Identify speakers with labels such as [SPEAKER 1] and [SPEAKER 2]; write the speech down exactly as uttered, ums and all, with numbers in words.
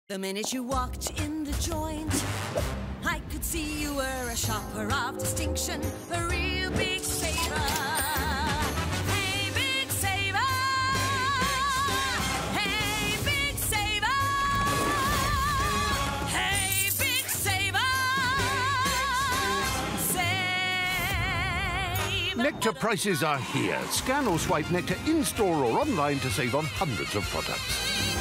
[SPEAKER 1] The minute you walked in the joint, I could see you were a shopper of distinction, a real big saver. Hey, big saver! Hey, big saver! Hey, big saver! Save!
[SPEAKER 2] Nectar prices are here. Scan or swipe Nectar in-store or online to save on hundreds of products.